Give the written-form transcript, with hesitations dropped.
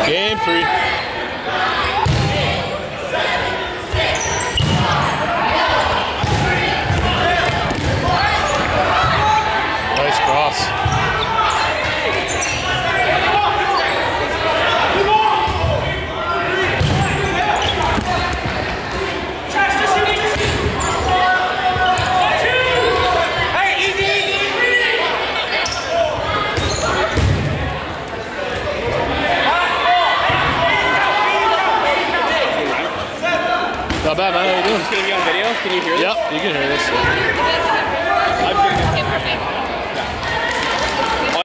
Game 3. Nice cross. Not bad, man. How you doing? It's gonna be on video. Can you hear this? Yep, you can hear this. I'm doing it.